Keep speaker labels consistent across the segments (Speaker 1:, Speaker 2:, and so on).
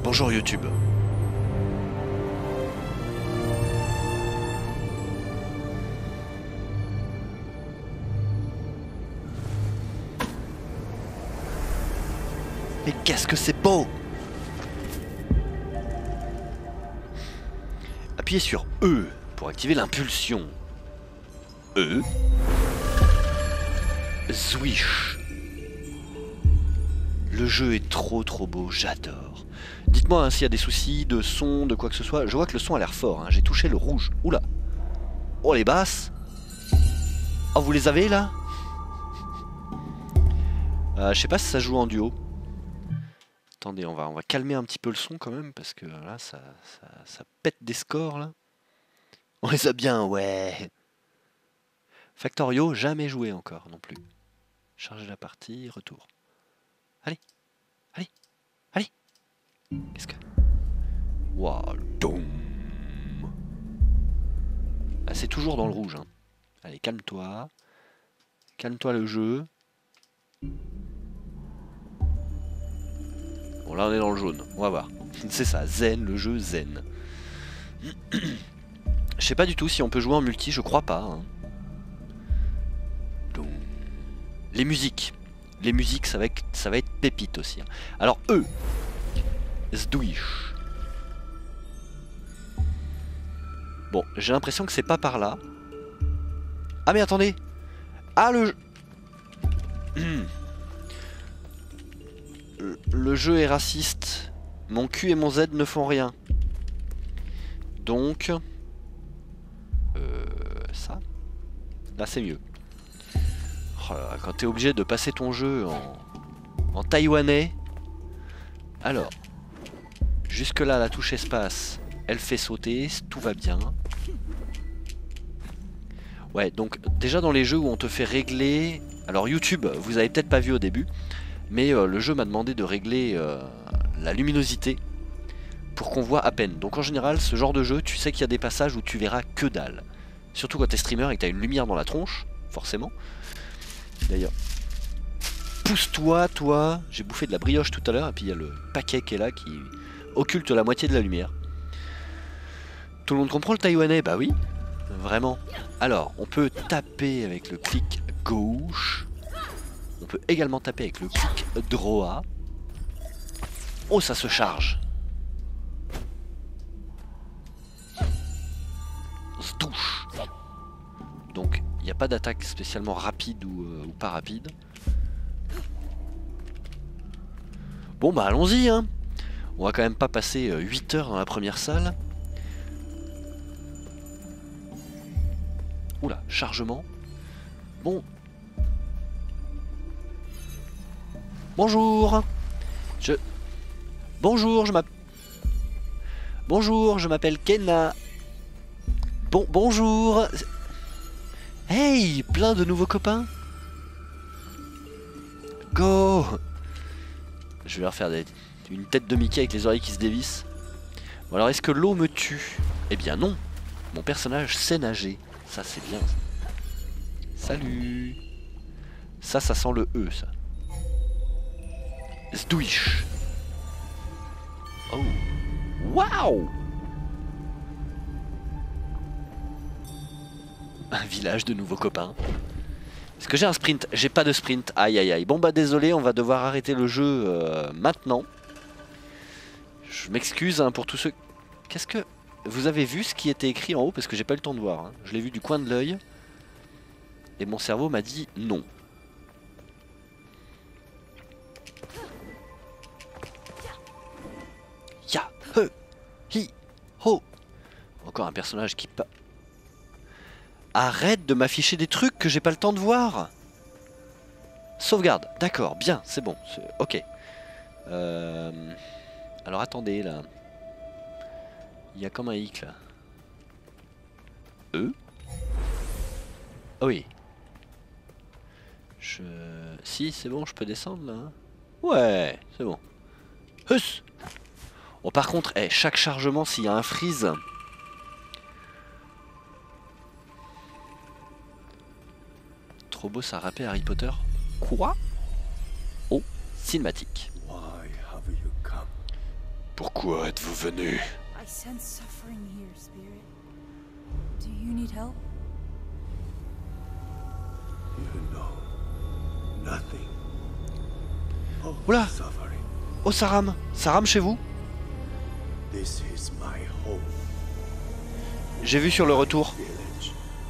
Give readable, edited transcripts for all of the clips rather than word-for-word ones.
Speaker 1: Bonjour YouTube. Mais qu'est-ce que c'est beau! Appuyez sur E pour activer l'impulsion. E. Swish. Le jeu est trop beau, j'adore. Dites-moi hein, s'il y a des soucis de son, de quoi que ce soit. Je vois que le son a l'air fort, hein. J'ai touché le rouge. Oula. Oh les basses. Oh vous les avez là? Je sais pas si ça joue en duo. Attendez, on va calmer un petit peu le son quand même, parce que là ça pète des scores là. On les a bien, ouais. Factorio, jamais joué encore non plus. Charger la partie, retour. Allez, allez, allez. Qu'est-ce que... Waouh, doum. Ah, c'est toujours dans le rouge. Hein. Allez, calme-toi. Calme-toi le jeu. Bon, là on est dans le jaune. On va voir. C'est ça, zen, le jeu zen. Je sais pas du tout si on peut jouer en multi, je crois pas. Hein. Les musiques. Les musiques, ça va être pépite aussi. Hein. Alors, eux. Zdouish. Bon, j'ai l'impression que c'est pas par là. Ah mais attendez. Ah le jeu est raciste. Mon Q et mon Z ne font rien. Donc... ça. Là c'est mieux. Oh là là, quand t'es obligé de passer ton jeu en taïwanais. Alors. Jusque là la touche espace. Elle fait sauter. Tout va bien. Ouais donc déjà dans les jeux où on te fait régler. Alors YouTube vous avez peut-être pas vu au début. Mais le jeu m'a demandé de régler la luminosité. Pour qu'on voit à peine. Donc en général ce genre de jeu tu sais qu'il y a des passages où tu verras que dalle. Surtout quand t'es streamer et que t'as une lumière dans la tronche, forcément. D'ailleurs, pousse-toi, toi. J'ai bouffé de la brioche tout à l'heure, et puis il y a le paquet qui est là, qui occulte la moitié de la lumière. Tout le monde comprend le taïwanais? Bah oui, vraiment. Alors, on peut taper avec le clic gauche. On peut également taper avec le clic droit. Oh, ça se charge. Zdouche. Donc il n'y a pas d'attaque spécialement rapide ou pas rapide. Bon bah allons-y hein. On va quand même pas passer 8 heures dans la première salle. Oula, chargement. Bon. Bonjour. Bonjour, je m'appelle Kenna. Bonjour. Hey, plein de nouveaux copains. Go. Je vais leur faire une tête de Mickey avec les oreilles qui se dévissent. Bon alors, est-ce que l'eau me tue? Eh bien non. Mon personnage sait nager. Ça, c'est bien. Salut. Ça sent le E, ça. Zdouish. Oh. Waouh. Un village de nouveaux copains. Est-ce que j'ai un sprint? J'ai pas de sprint. Aïe aïe aïe. Bon bah désolé, on va devoir arrêter le jeu maintenant. Je m'excuse hein, pour tous ceux... Qu'est-ce que... Vous avez vu ce qui était écrit en haut? Parce que j'ai pas eu le temps de voir. Hein. Je l'ai vu du coin de l'œil. Et mon cerveau m'a dit non. Ya, he, hi, ho. Encore un personnage qui... Arrête de m'afficher des trucs que j'ai pas le temps de voir. Sauvegarde, d'accord, bien, c'est bon, ok. Alors attendez là. Il y a comme un hic là. Ah oui. Si, c'est bon, je peux descendre là. Ouais, c'est bon. Huss. Bon par contre, chaque chargement, s'il y a un freeze... Trop beau, ça rappelle Harry Potter. Quoi? Oh, cinématique. Pourquoi êtes-vous venu?
Speaker 2: I sense suffering here, Spirit. Do you need help?
Speaker 3: You know nothing. Oh,
Speaker 1: Oula!
Speaker 3: suffering.
Speaker 1: Oh, ça rame! Ça rame chez vous?
Speaker 3: This is my home
Speaker 1: J'ai vu sur le retour.
Speaker 3: village.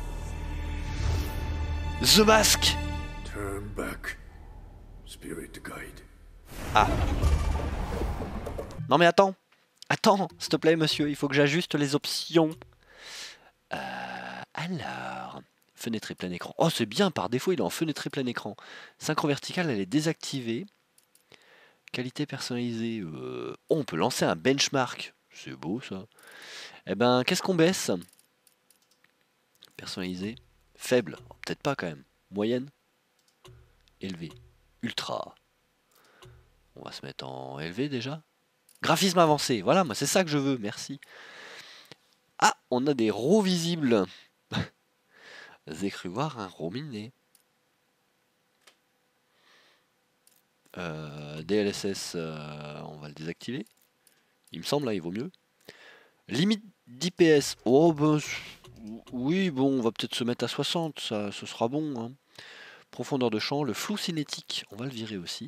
Speaker 1: The Mask!
Speaker 3: Turn back, Spirit Guide.
Speaker 1: Ah. Non mais attends. Attends, s'il te plaît, monsieur, il faut que j'ajuste les options. Alors... Fenêtre plein écran. Oh, c'est bien, par défaut, il est en fenêtre plein écran. Synchro vertical, elle est désactivée. Qualité personnalisée. Oh, on peut lancer un benchmark. C'est beau, ça. Eh ben, qu'est-ce qu'on baisse? Personnalisé. Faible. Oh, peut-être pas, quand même. Moyenne. Élevé. Ultra. On va se mettre en élevé, déjà. Graphisme avancé. Voilà, moi, c'est ça que je veux. Merci. Ah, on a des rows visibles. J'ai cru voir un row miné. DLSS, on va le désactiver. Il me semble, là, il vaut mieux. Limite d'IPS. Oh, ben, oui, bon, on va peut-être se mettre à 60, ça, ce sera bon. Hein. Profondeur de champ, le flou cinétique, on va le virer aussi.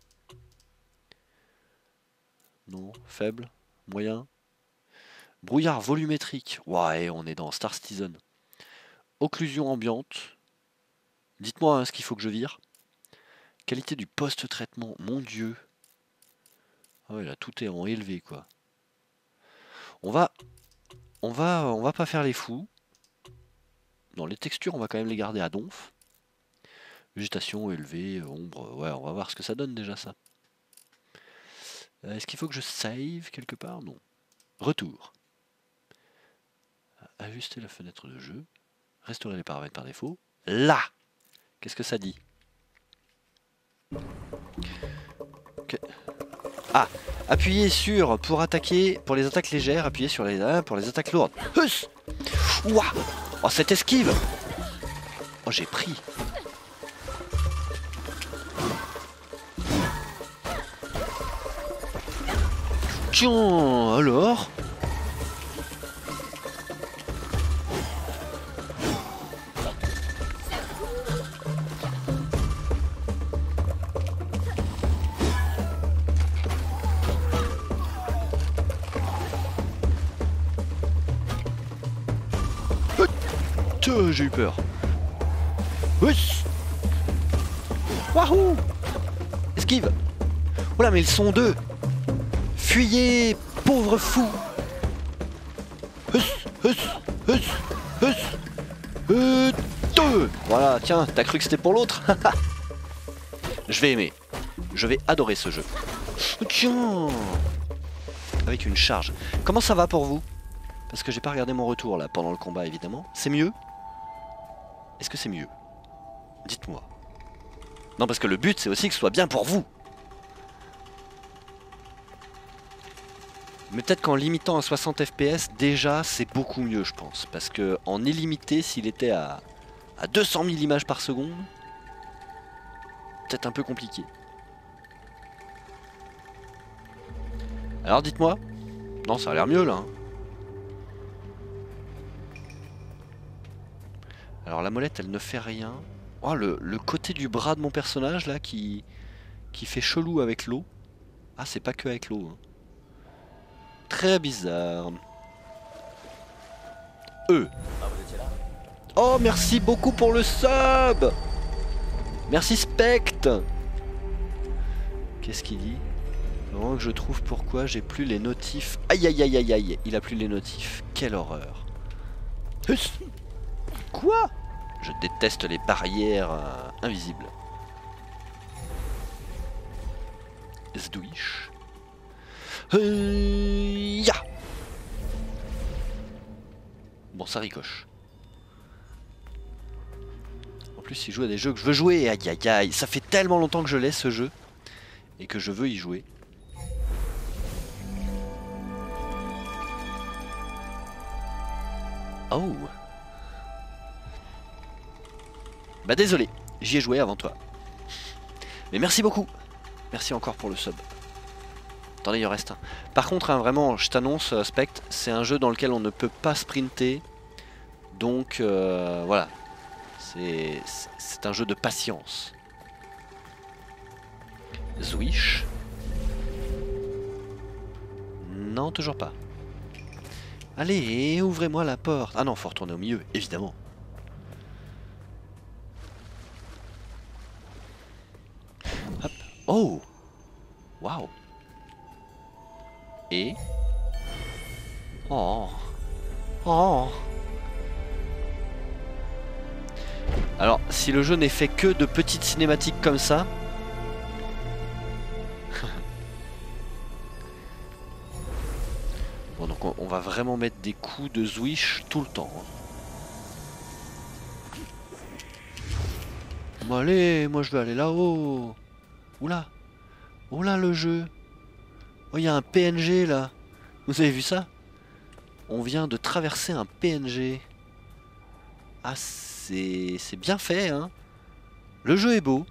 Speaker 1: Non, faible, moyen. Brouillard volumétrique. Ouais, on est dans Star Citizen. Occlusion ambiante. Dites-moi hein, ce qu'il faut que je vire. Qualité du post-traitement, mon dieu. Ah ouais, là tout est en élevé quoi. On va pas faire les fous. Non, les textures, on va quand même les garder à donf. Végétation élevée, ombre, ouais, on va voir ce que ça donne déjà ça. Est-ce qu'il faut que je save quelque part? Non. Retour. Ajuster la fenêtre de jeu. Restaurer les paramètres par défaut. Là! Qu'est-ce que ça dit? Okay. Ah! Appuyez sur pour attaquer, pour les attaques légères, appuyez sur les pour les attaques lourdes. Hus! Ouah! Oh, cette esquive! Oh, j'ai pris! Tiens, alors? J'ai eu peur. Huss. Wahou! Esquive! Oula, mais ils sont deux! Fuyez, pauvre fou! Huss, huss, huss, huss, deux! Voilà, tiens, t'as cru que c'était pour l'autre? Je vais aimer. Je vais adorer ce jeu. Tiens! Avec une charge. Comment ça va pour vous? Parce que j'ai pas regardé mon retour là pendant le combat évidemment. C'est mieux? Est-ce que c'est mieux? Dites-moi. Non, parce que le but, c'est aussi que ce soit bien pour vous. Mais peut-être qu'en limitant à 60 FPS, déjà, c'est beaucoup mieux, je pense. Parce que en illimité, s'il était à 200 000 images par seconde, peut-être un peu compliqué. Alors, dites-moi. Non, ça a l'air mieux, là. Hein. Alors la molette elle ne fait rien. Oh le côté du bras de mon personnage là qui fait chelou avec l'eau. Ah c'est pas que avec l'eau. Hein. Très bizarre. Oh merci beaucoup pour le sub. Merci Spect. Qu'est-ce qu'il dit? Vraiment que je trouve pourquoi j'ai plus les notifs. Aïe aïe aïe aïe aïe. Il a plus les notifs. Quelle horreur. Quoi? Je déteste les barrières invisibles. Zdouish. Ya. Bon, ça ricoche. En plus, il joue à des jeux que je veux jouer. Aïe aïe aïe. Ça fait tellement longtemps que je laisse ce jeu. Et que je veux y jouer. Oh. Bah désolé, j'y ai joué avant toi. Mais merci beaucoup. Merci encore pour le sub. Attendez, il en reste un. Par contre, hein, vraiment, je t'annonce, Spect, c'est un jeu dans lequel on ne peut pas sprinter. Donc, voilà. C'est un jeu de patience. Zwish. Non, toujours pas. Allez, ouvrez-moi la porte. Ah non, faut retourner au milieu, évidemment. Hop. Oh. Waouh. Et... Oh. Oh. Alors, si le jeu n'est fait que de petites cinématiques comme ça... Bon, donc on va vraiment mettre des coups de Zwish tout le temps. Bon allez, moi je vais aller là-haut. Oula. Oula le jeu. Oh, il y a un PNG là. Vous avez vu ça? On vient de traverser un PNG. Ah, c'est bien fait, hein. Le jeu est beau.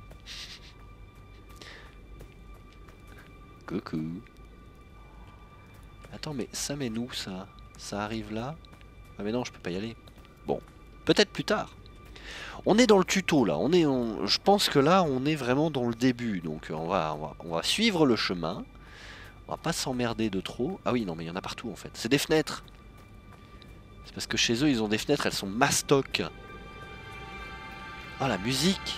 Speaker 1: Coucou. Attends, mais ça met nous ça? Ça arrive là? Ah mais non, je peux pas y aller. Bon, peut-être plus tard. On est dans le tuto là, je pense que là on est vraiment dans le début. Donc on va suivre le chemin. On va pas s'emmerder de trop. Ah oui, non mais il y en a partout en fait. C'est des fenêtres. C'est parce que chez eux ils ont des fenêtres, elles sont mastoc. Oh la musique.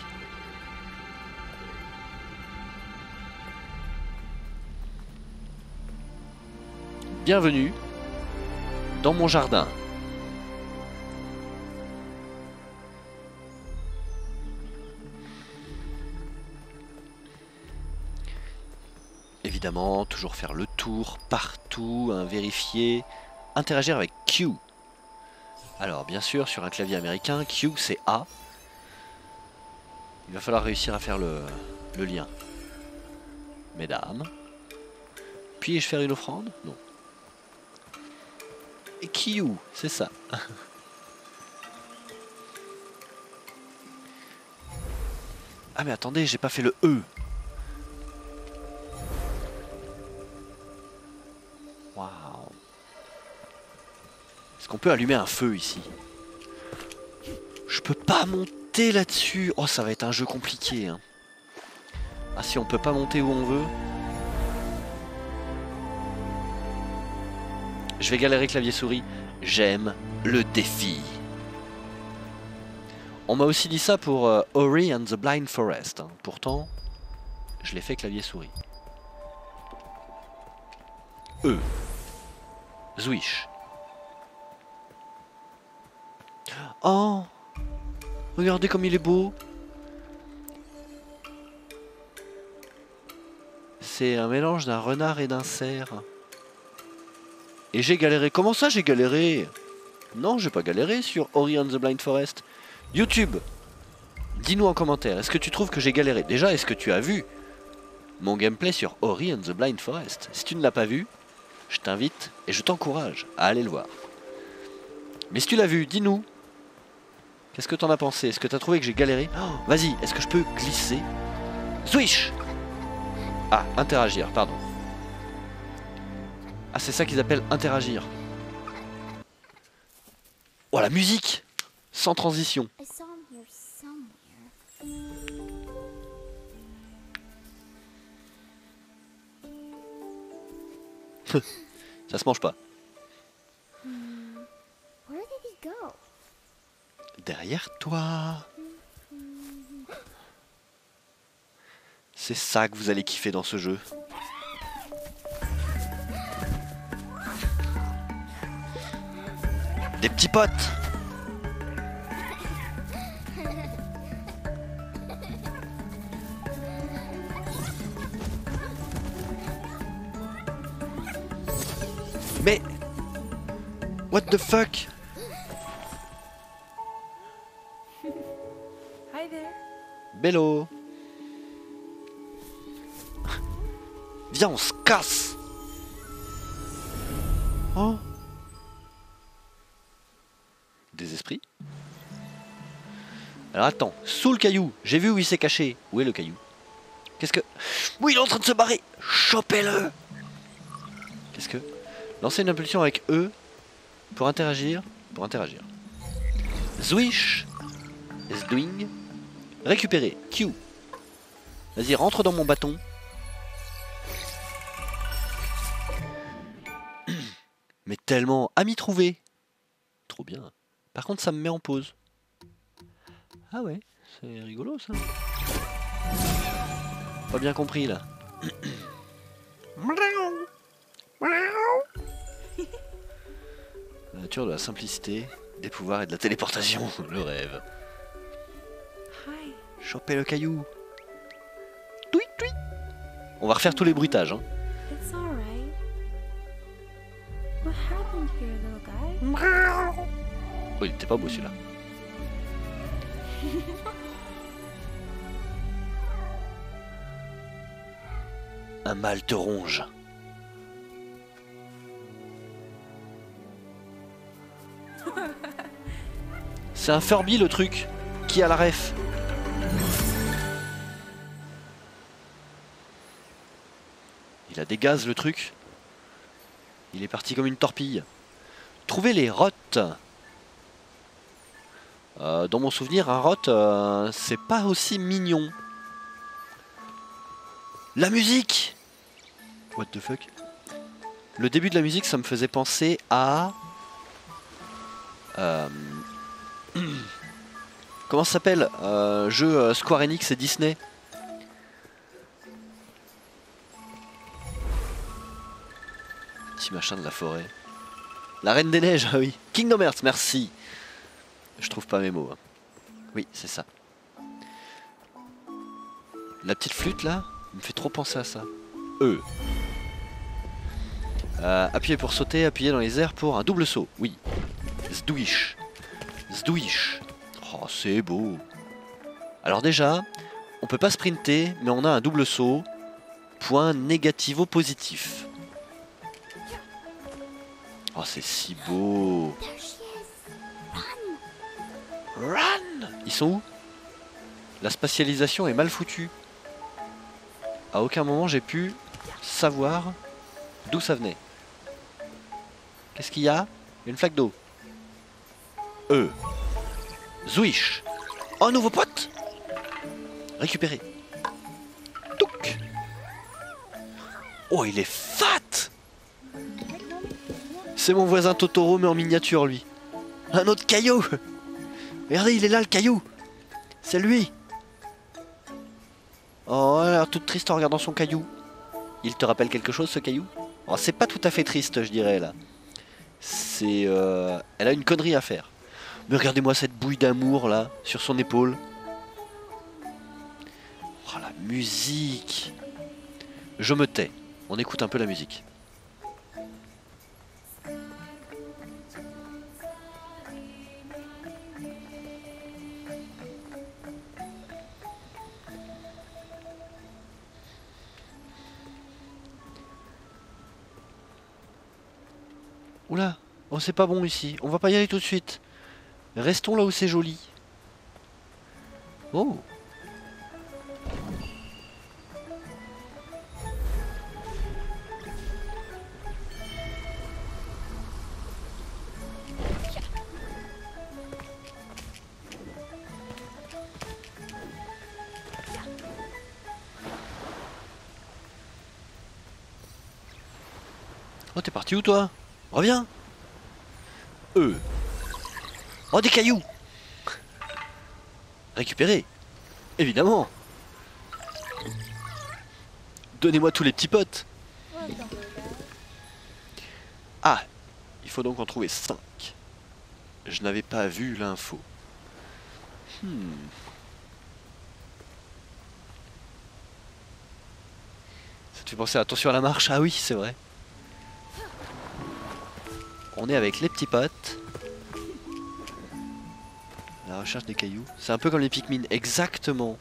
Speaker 1: Bienvenue dans mon jardin. Évidemment, toujours faire le tour partout, hein, vérifier, interagir avec Q. Alors bien sûr, sur un clavier américain, Q c'est A. Il va falloir réussir à faire le lien. Mesdames. Puis-je faire une offrande? Non. Et Q, c'est ça. Ah mais attendez, j'ai pas fait le E. Waouh. Est-ce qu'on peut allumer un feu ici? Je peux pas monter là-dessus. Oh, ça va être un jeu compliqué, hein. Ah si, on peut pas monter où on veut. Je vais galérer clavier souris. J'aime le défi. On m'a aussi dit ça pour Ori and the Blind Forest, hein. Pourtant, je l'ai fait clavier souris. E. Zwish. Oh, regardez comme il est beau. C'est un mélange d'un renard et d'un cerf. Et j'ai galéré. Comment ça j'ai galéré? Non, j'ai pas galéré sur Ori and the Blind Forest. YouTube, dis-nous en commentaire, est-ce que tu trouves que j'ai galéré? Déjà, est-ce que tu as vu mon gameplay sur Ori and the Blind Forest? Si tu ne l'as pas vu, je t'invite et je t'encourage à aller le voir. Mais si tu l'as vu, dis-nous. Qu'est-ce que t'en as pensé? Est-ce que t'as trouvé que j'ai galéré? Oh, vas-y, est-ce que je peux glisser? Swish! Ah, interagir, pardon. Ah, c'est ça qu'ils appellent interagir. Oh, la musique! Sans transition. Ça se mange pas. Derrière toi. C'est ça que vous allez kiffer dans ce jeu. Des petits potes. Mais... What the fuck?
Speaker 2: Hi there.
Speaker 1: Bello. Viens, on se casse. Oh. Des esprits. Alors attends, sous le caillou, j'ai vu où il s'est caché. Où est le caillou? Qu'est-ce que... Oui, il est en train de se barrer. Chopez-le. Qu'est-ce que... Lancer une impulsion avec E pour interagir. Zwish. Zdwing. Récupérer. Q. Vas-y, rentre dans mon bâton. Mais tellement... Ami trouvé. Trop bien. Par contre, ça me met en pause. Ah ouais, c'est rigolo ça. Pas bien compris là. La nature de la simplicité, des pouvoirs et de la téléportation, le rêve.
Speaker 2: Hi.
Speaker 1: Choper le caillou. Toui, toui. On va refaire tous les bruitages. Hein.
Speaker 2: It's alright. What happened here, little guy?
Speaker 1: Oh, il était pas beau celui-là. Un mal te ronge. C'est un Furby le truc. Qui a la ref? Il a des gaz le truc. Il est parti comme une torpille. Trouvez les rottes. Dans mon souvenir, un rot, c'est pas aussi mignon. La musique! What the fuck? Le début de la musique, ça me faisait penser à... comment ça s'appelle? Jeu Square Enix et Disney. Petit machin de la forêt. La Reine des Neiges, ah oui. Kingdom Hearts, merci. Je trouve pas mes mots. Hein. Oui, c'est ça. La petite flûte là, me fait trop penser à ça. Appuyez pour sauter, appuyez dans les airs pour un double saut. Oui. Zdwish. Zdwish. Oh, c'est beau. Alors déjà, on peut pas sprinter, mais on a un double saut. Point négativo positif. Oh, c'est si beau. Run! Ils sont où? La spatialisation est mal foutue. À aucun moment j'ai pu savoir d'où ça venait. Qu'est-ce qu'il y a? Une flaque d'eau. Zwish. Oh, nouveau pote. Récupéré. Touc. Oh, il est fat. C'est mon voisin Totoro mais en miniature lui. Un autre caillou. Regardez, il est là le caillou. C'est lui. Oh, elle a l'air toute triste en regardant son caillou. Il te rappelle quelque chose ce caillou? Oh, c'est pas tout à fait triste je dirais là. C'est... Elle a une connerie à faire. Mais regardez-moi cette bouille d'amour là, sur son épaule. Oh la musique. Je me tais. On écoute un peu la musique. Oula, oh c'est pas bon ici, on va pas y aller tout de suite. Restons là où c'est joli. Oh. Oh, t'es parti où toi? Reviens. Oh, des cailloux. Récupérer. Évidemment. Donnez-moi tous les petits potes. Ah, il faut donc en trouver 5. Je n'avais pas vu l'info. Ça te fait penser, attention à la marche. Ah oui, c'est vrai. On est avec les petits potes. La recherche des cailloux. C'est un peu comme les Pikmin, exactement.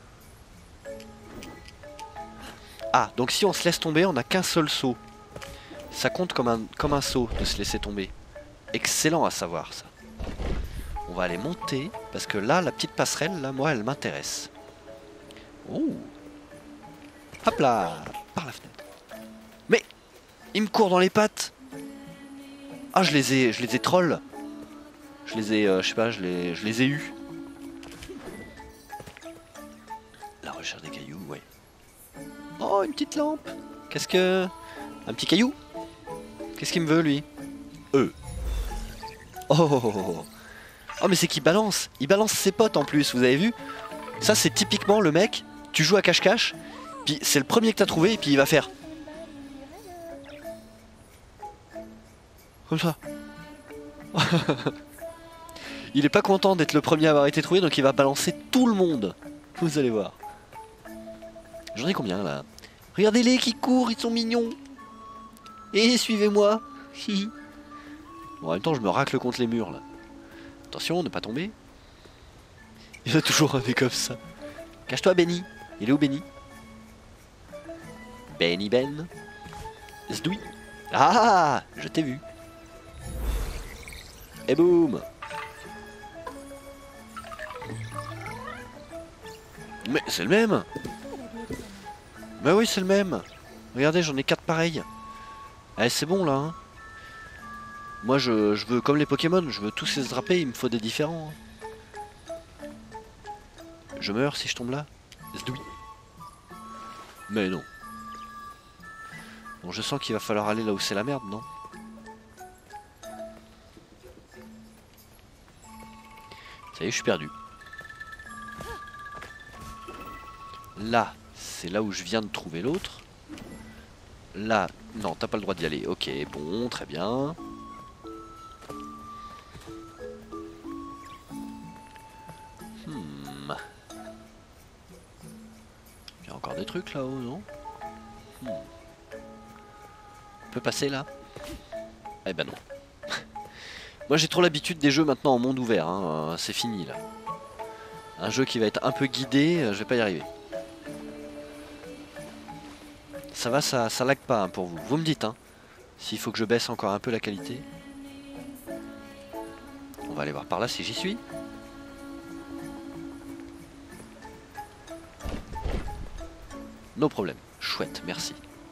Speaker 1: Ah, donc si on se laisse tomber, on n'a qu'un seul saut. Ça compte comme un saut de se laisser tomber. Excellent à savoir ça. On va aller monter, parce que là, la petite passerelle, là, moi, elle m'intéresse. Oh. Hop là. Par la fenêtre. Mais Il me court dans les pattes. Ah, je les ai troll. Je les ai, je sais pas, je les ai eus. La recherche des cailloux, ouais. Oh, une petite lampe. Qu'est-ce que... Un petit caillou? Qu'est-ce qu'il me veut, lui? Oh, oh, oh, oh. Oh, mais c'est qu'il balance. Il balance ses potes en plus, vous avez vu? Ça, c'est typiquement le mec, tu joues à cache-cache, puis c'est le premier que t'as trouvé, et puis il va faire... Comme ça. Il est pas content d'être le premier à avoir été trouvé, donc il va balancer tout le monde. Vous allez voir. J'en ai combien, là? Regardez-les qui courent, ils sont mignons. Et suivez-moi. Bon, en même temps, je me racle contre les murs, là. Attention, ne pas tomber. Il y a toujours un mec comme ça. Cache-toi, Benny. Il est où, Benny? Benny Ben. Zdoui. Ah, je t'ai vu. Et boum. Mais c'est le même. Bah oui, c'est le même. Regardez, j'en ai 4 pareils. Allez, c'est bon, là. Hein. Moi, je veux, comme les Pokémon, je veux tous les attraper, il me faut des différents. Hein. Je meurs si je tombe là? Zdoui. Mais non. Bon, je sens qu'il va falloir aller là où c'est la merde, non? Ça y est, je suis perdu. Là, c'est là où je viens de trouver l'autre. Là, non, t'as pas le droit d'y aller. Ok, bon, très bien. Il y a encore des trucs là-haut, non? On peut passer là? Eh ben non. Moi j'ai trop l'habitude des jeux maintenant en monde ouvert, hein. C'est fini là. Un jeu qui va être un peu guidé, je vais pas y arriver. Ça va, ça lag pas hein, pour vous. Vous me dites, hein, s'il faut que je baisse encore un peu la qualité. On va aller voir par là si j'y suis. No problème. Chouette, merci.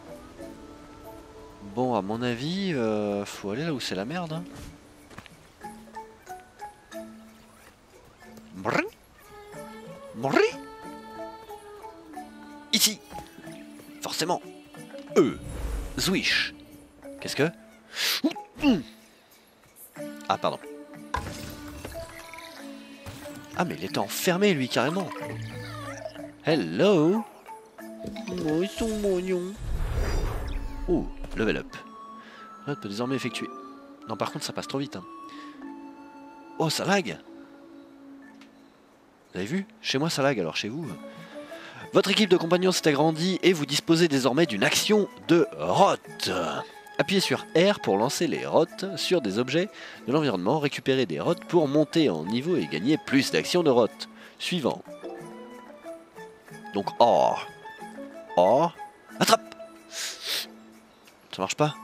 Speaker 1: Bon, à mon avis, faut aller là où c'est la merde. Hein. Ici. Forcément. Zwish. Qu'est-ce que... Ah, pardon. Ah, mais il était enfermé, lui, carrément. Hello. Oh, ils sont mignons. Oh, level up. On peut désormais effectuer. Non, par contre, ça passe trop vite. Hein. Oh, ça lag. Vous avez vu? Chez moi, ça lag, alors chez vous... Votre équipe de compagnons s'est agrandie et vous disposez désormais d'une action de rot. Appuyez sur R pour lancer les rots sur des objets de l'environnement, récupérer des rots pour monter en niveau et gagner plus d'actions de rot. Suivant. Donc or. Or. Attrape. Ça marche pas.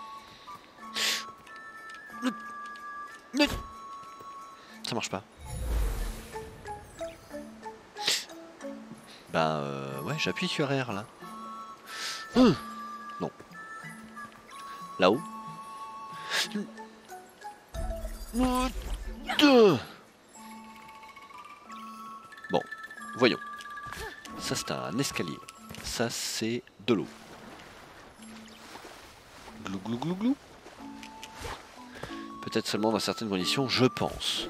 Speaker 1: Ça marche pas. Ben ouais, j'appuie sur R là. Non. Là-haut. Bon, voyons. Ça c'est un escalier. Ça c'est de l'eau. Glou glou glou glou. Peut-être seulement dans certaines conditions, je pense.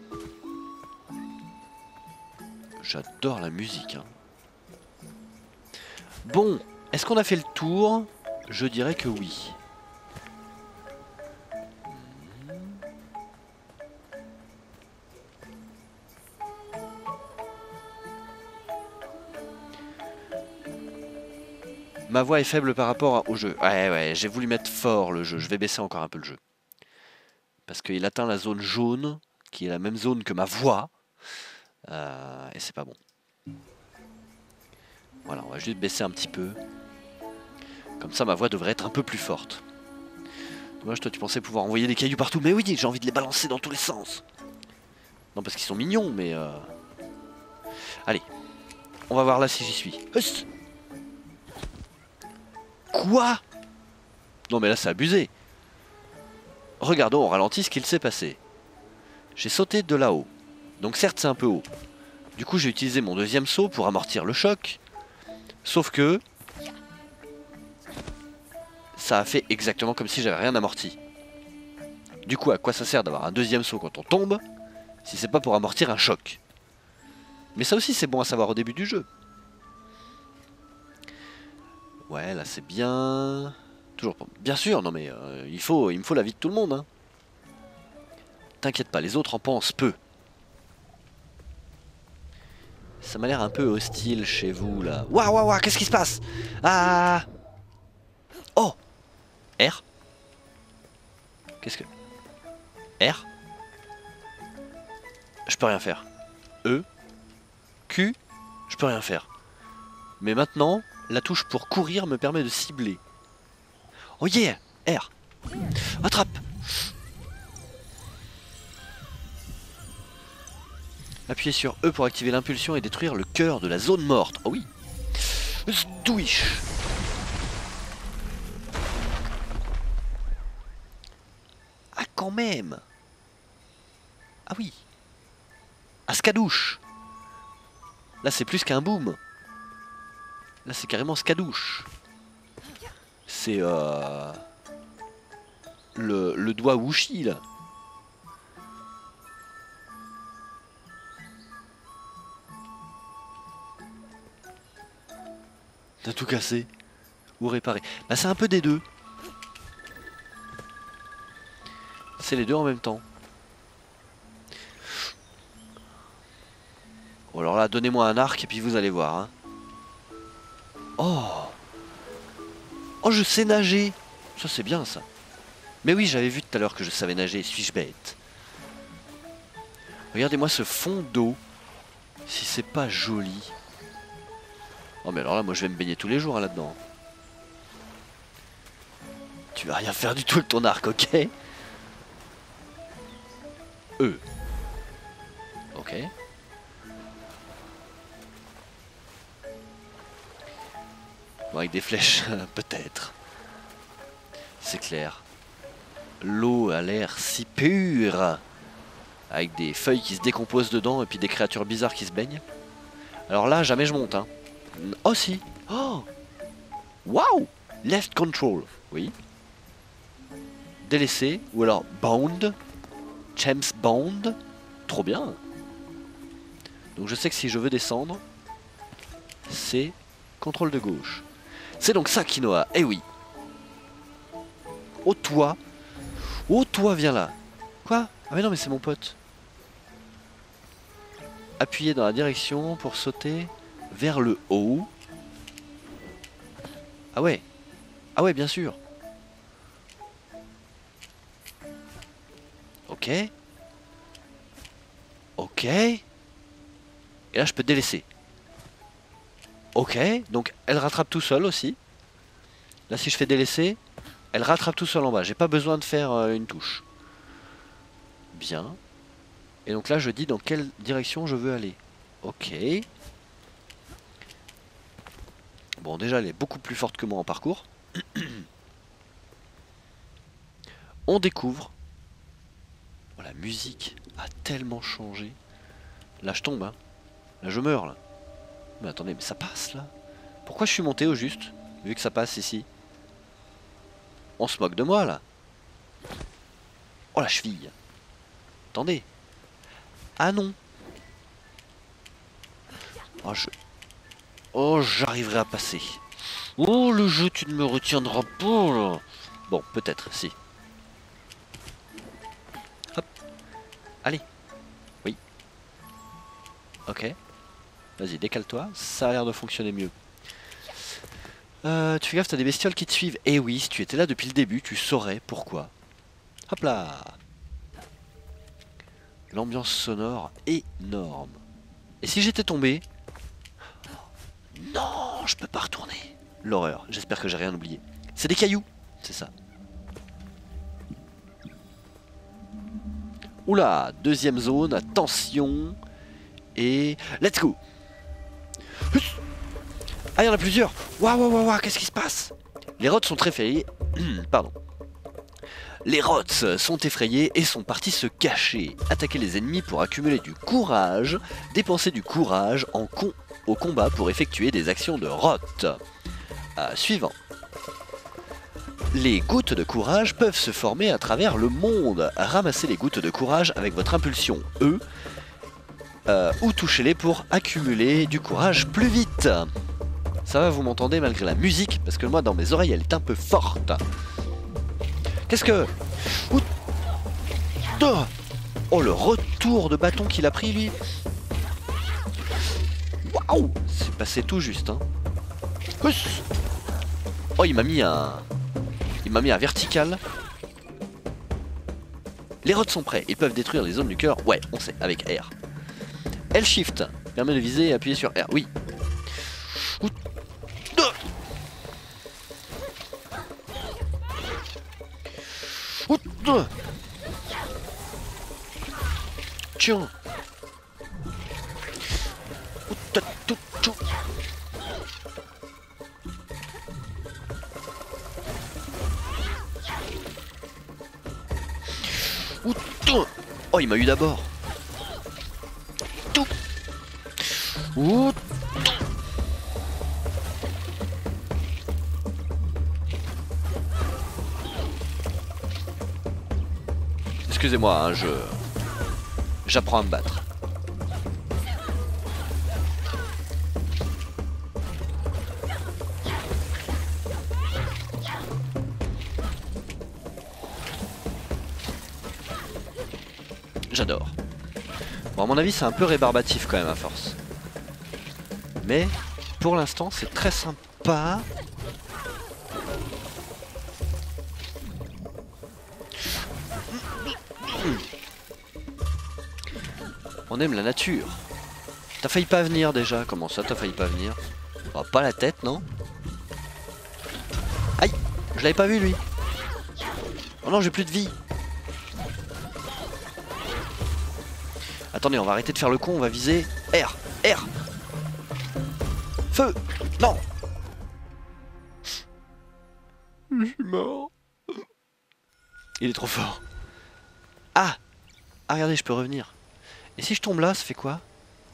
Speaker 1: J'adore la musique. Hein. Bon, est-ce qu'on a fait le tour? Je dirais que oui. Ma voix est faible par rapport au jeu. Ouais, j'ai voulu mettre fort le jeu. Je vais baisser encore un peu le jeu. Parce qu'il atteint la zone jaune, qui est la même zone que ma voix. Et c'est pas bon. Voilà, on va juste baisser un petit peu. Comme ça, ma voix devrait être un peu plus forte. Dommage, toi, tu pensais pouvoir envoyer des cailloux partout. Mais oui, j'ai envie de les balancer dans tous les sens. Non, parce qu'ils sont mignons, mais... Allez, on va voir là si j'y suis. Quoi? Non mais là c'est abusé. Regardons au ralenti ce qu'il s'est passé. J'ai sauté de là-haut. Donc certes c'est un peu haut. Du coup j'ai utilisé mon deuxième saut pour amortir le choc. Sauf que... ça a fait exactement comme si j'avais rien amorti. Du coup à quoi ça sert d'avoir un deuxième saut quand on tombe si c'est pas pour amortir un choc? Mais ça aussi c'est bon à savoir au début du jeu. Ouais là c'est bien... Toujours pas... Bien sûr, non mais il me faut la vie de tout le monde. Hein. T'inquiète pas, les autres en pensent peu. Ça m'a l'air un peu hostile chez vous là. Waouh, waouh, waouh, qu'est-ce qui se passe? Ah! Oh! R? Qu'est-ce que... R? Je peux rien faire. E? Q? Je peux rien faire. Mais maintenant, la touche pour courir me permet de cibler. Oh yeah! R! Attrape! Appuyez sur E pour activer l'impulsion et détruire le cœur de la zone morte. Oh oui! Zdouish! Ah quand même! Ah oui! Ah skadouche! Là c'est plus qu'un boom! Là c'est carrément skadouche! C'est le doigt Wushi là! T'as tout cassé. Ou réparé. Bah c'est un peu des deux. C'est les deux en même temps. Bon alors là, donnez-moi un arc et puis vous allez voir. Hein. Oh! Oh, je sais nager! Ça c'est bien ça. Mais oui, j'avais vu tout à l'heure que je savais nager. Suis-je bête? Regardez-moi ce fond d'eau. Si c'est pas joli. Oh mais alors là, moi je vais me baigner tous les jours hein, là-dedans. Tu vas rien faire du tout avec ton arc, ok? E. Ok. Bon, avec des flèches, peut-être. C'est clair. L'eau a l'air si pure. Avec des feuilles qui se décomposent dedans et puis des créatures bizarres qui se baignent. Alors là, jamais je monte, hein. Oh si! Oh! Waouh! Left control, oui. Délaissé, ou alors bound. James Bond. Trop bien. Donc je sais que si je veux descendre, c'est contrôle de gauche. C'est donc ça, Quinoa. Eh oui. Oh toi. Oh toi, viens là. Quoi? Ah mais non, mais c'est mon pote. Appuyez dans la direction pour sauter vers le haut. Ah ouais. Ah ouais, bien sûr. Ok. Ok. Et là, je peux délaisser. Ok. Donc, elle rattrape tout seul aussi. Là, si je fais délaisser, elle rattrape tout seul en bas. J'ai pas besoin de faire une touche. Bien. Et donc là, je dis dans quelle direction je veux aller. Ok. Bon, déjà, elle est beaucoup plus forte que moi en parcours. On découvre. Oh, la musique a tellement changé. Là, je tombe. Hein. Là, je meurs. Là. Mais attendez, mais ça passe, là. Pourquoi je suis monté au juste, vu que ça passe ici? On se moque de moi, là. Oh, la cheville. Attendez. Ah non. Oh, oh, j'arriverai à passer. Oh, le jeu, tu ne me retiendras pas, là. Bon, peut-être, si. Hop. Allez. Oui. Ok. Vas-y, décale-toi. Ça a l'air de fonctionner mieux. Tu fais gaffe, t'as des bestioles qui te suivent. Eh oui, si tu étais là depuis le début, tu saurais pourquoi. Hop là. L'ambiance sonore énorme. Et si j'étais tombé? Non, je peux pas retourner. L'horreur. J'espère que j'ai rien oublié. C'est des cailloux. C'est ça. Oula, deuxième zone. Attention. Et let's go. Ah, il y en a plusieurs. Waouh, waouh, waouh, qu'est-ce qui se passe? Les rods sont très Pardon. Les Rots sont effrayés et sont partis se cacher, attaquer les ennemis pour accumuler du courage, dépenser du courage au combat pour effectuer des actions de Rot. Suivant. Les gouttes de courage peuvent se former à travers le monde. Ramassez les gouttes de courage avec votre impulsion E, ou touchez-les pour accumuler du courage plus vite. Ça va, vous m'entendez malgré la musique, parce que moi dans mes oreilles elle est un peu forte. Qu'est-ce que... Oh, le retour de bâton qu'il a pris, lui. Waouh, c'est passé tout juste, hein. Oh, il m'a mis un... vertical. Les rods sont prêts, ils peuvent détruire les zones du cœur. Ouais, on sait, avec R. L-Shift permet de viser et appuyer sur R, oui. Tiens. Oh, il m'a eu d'abord. Excusez-moi, hein, j'apprends à me battre. J'adore. Bon, à mon avis, c'est un peu rébarbatif quand même à force. Mais pour l'instant, c'est très sympa. On aime la nature. T'as failli pas venir déjà. Comment ça, t'as failli pas venir? Oh, pas la tête, non? Aïe, je l'avais pas vu lui. Oh non, j'ai plus de vie. Attendez, on va arrêter de faire le con, on va viser R. R. Feu. Non. Je suis mort. Il est trop fort. Ah. Ah, regardez, je peux revenir. Et si je tombe là, ça fait quoi?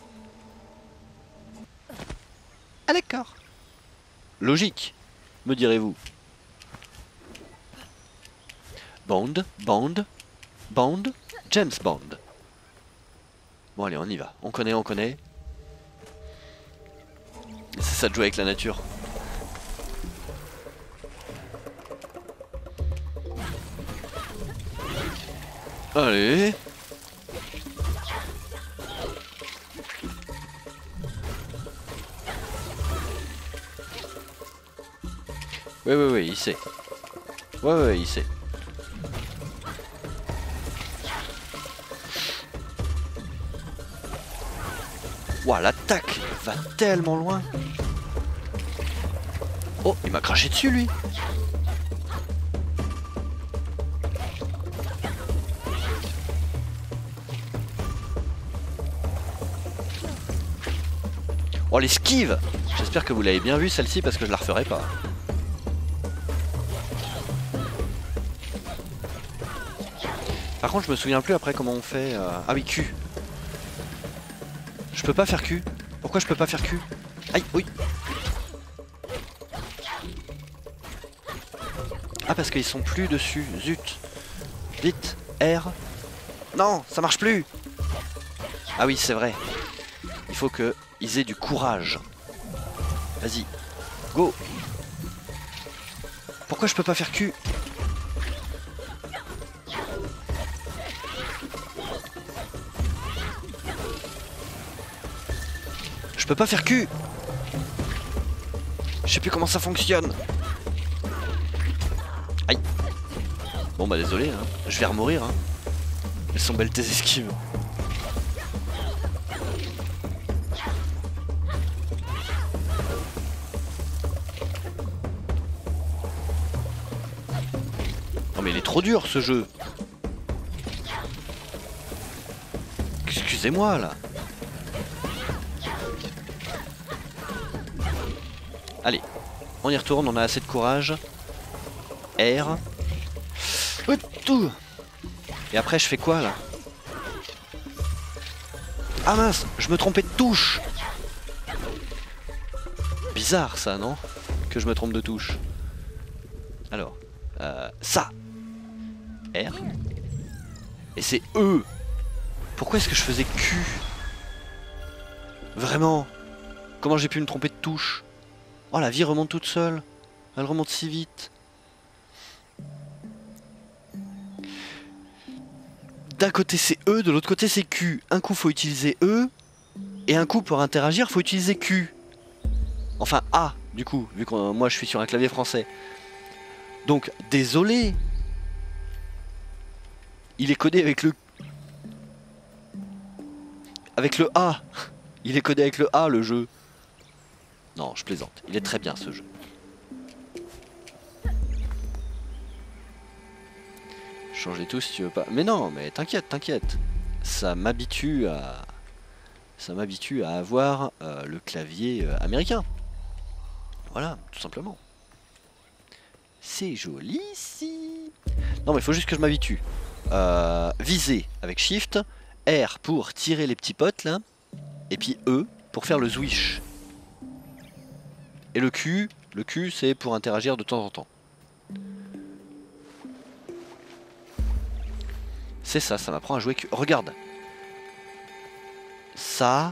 Speaker 1: Ah d'accord. Logique, me direz-vous. Bond, Bond, Bond, James Bond. Bon allez, on y va. On connaît, on connaît. C'est ça de jouer avec la nature. Allez. Ouais, il sait. Ouais, il sait. Ouah, l'attaque va tellement loin. Oh, il m'a craché dessus, lui. Oh, l'esquive. J'espère que vous l'avez bien vu celle-ci parce que je la referai pas. Par contre, je me souviens plus après comment on fait. Ah oui, Q. Je peux pas faire Q. Pourquoi je peux pas faire Q? Aïe, oui. Ah, parce qu'ils sont plus dessus. Zut. Vite. R. Non, ça marche plus. Ah oui, c'est vrai. Il faut qu'ils aient du courage. Vas-y. Go. Pourquoi je peux pas faire Q? Je peux pas faire Q. Je sais plus comment ça fonctionne. Aïe. Bon bah désolé, hein. Je vais remourir. Hein. Elles sont belles tes esquives. Non mais il est trop dur ce jeu. Excusez-moi là. Allez, on y retourne, on a assez de courage. R. Tout. Et après je fais quoi là? Ah mince, je me trompais de touche. Bizarre ça, non? Que je me trompe de touche. Alors, ça. R. Et c'est E. Pourquoi est-ce que je faisais Q? Vraiment? Comment j'ai pu me tromper de touche? Oh, la vie remonte toute seule. Elle remonte si vite. D'un côté c'est E, de l'autre côté c'est Q. Un coup faut utiliser E, et un coup pour interagir faut utiliser Q. Enfin A, du coup, vu que moi je suis sur un clavier français. Donc, désolé. Il est codé avec le... Avec le A. Il est codé avec le A, le jeu. Non, je plaisante. Il est très bien, ce jeu. Changer tout si tu veux pas. Mais non, mais t'inquiète, t'inquiète. Ça m'habitue à... Ça m'habitue à avoir le clavier américain. Voilà, tout simplement. C'est joli ici. Non mais il faut juste que je m'habitue. Viser avec Shift, R pour tirer les petits potes là, et puis E pour faire le swish. Et le Q c'est pour interagir de temps en temps. C'est ça, ça m'apprend à jouer Q. Regarde. Ça.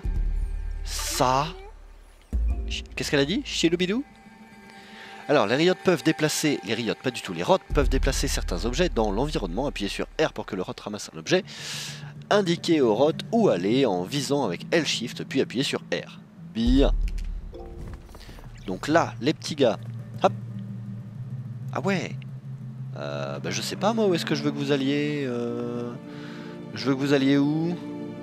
Speaker 1: Qu'est-ce qu'elle a dit? Chiloubidou. Alors, les riots peuvent déplacer... Les riots, pas du tout. Les rots peuvent déplacer certains objets dans l'environnement. Appuyez sur R pour que le rot ramasse un objet. Indiquez au rot où aller en visant avec L-Shift, puis appuyez sur R. Bien. Donc là, les petits gars... Hop. Ah ouais. Bah je sais pas moi où est-ce que je veux que vous alliez. Je veux que vous alliez où?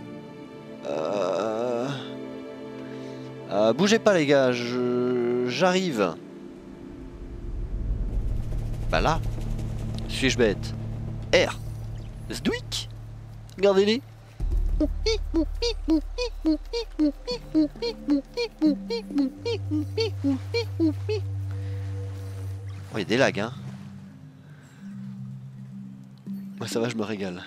Speaker 1: Bougez pas les gars, j'arrive. Bah là, suis-je bête? R. Zdouik. Regardez-les. Oh, il y a des lags hein. Ouais, ça va, je me régale.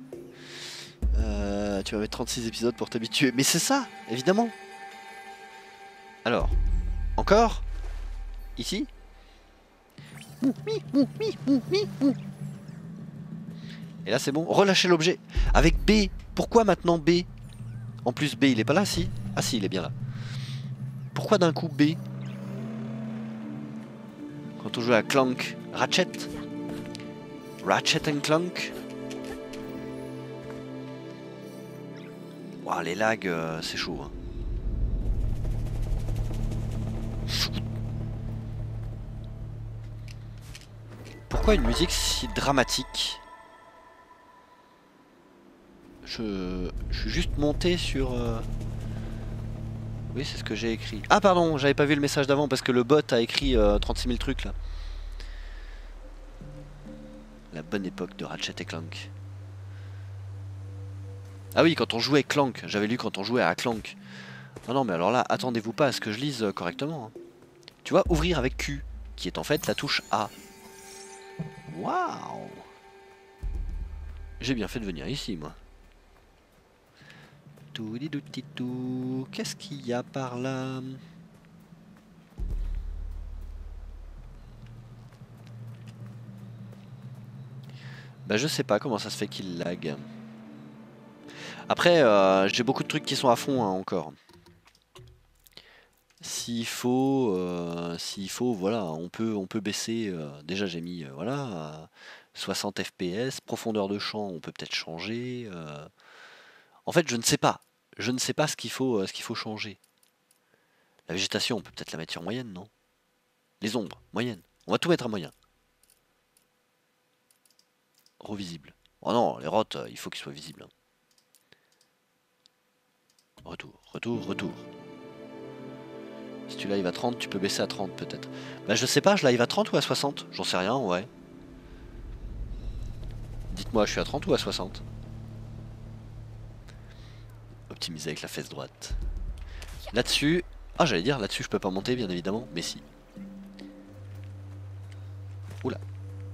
Speaker 1: Tu vas mettre 36 épisodes pour t'habituer. Mais c'est ça, évidemment. Alors, encore. Ici. Et là c'est bon. Relâchez l'objet. Avec B. Pourquoi maintenant B? En plus B il est pas là si? Ah si il est bien là. Pourquoi d'un coup B? Quand on joue à Clank Ratchet. Ratchet and Clank. Wow, les lags c'est chaud hein. Pourquoi une musique si dramatique? Je suis juste monté sur... Oui, c'est ce que j'ai écrit. Ah pardon, j'avais pas vu le message d'avant parce que le bot a écrit 36 000 trucs là. La bonne époque de Ratchet et Clank. Ah oui, quand on jouait Clank. J'avais lu quand on jouait à Clank. Non, non, mais alors là, attendez-vous pas à ce que je lise correctement. Hein. Tu vois, ouvrir avec Q, qui est en fait la touche A. Waouh! J'ai bien fait de venir ici, moi. Tout. Qu'est-ce qu'il y a par là? Bah je sais pas comment ça se fait qu'il lag. Après j'ai beaucoup de trucs qui sont à fond hein, encore. S'il faut, voilà, on peut baisser. Déjà j'ai mis voilà 60 FPS, profondeur de champ, on peut peut-être changer. En fait je ne sais pas. Je ne sais pas ce qu'il faut changer. La végétation, on peut peut-être la mettre sur moyenne, non? Les ombres, moyenne. On va tout mettre à moyen. Revisible. Oh non, les rots, il faut qu'ils soient visibles. Retour. Si tu live à 30, tu peux baisser à 30 peut-être. Bah je sais pas, je live à 30 ou à 60? J'en sais rien, ouais. Dites-moi, je suis à 30 ou à 60? Optimiser avec la fesse droite. Là-dessus... Ah j'allais dire, là-dessus je peux pas monter bien évidemment, mais si. Oula.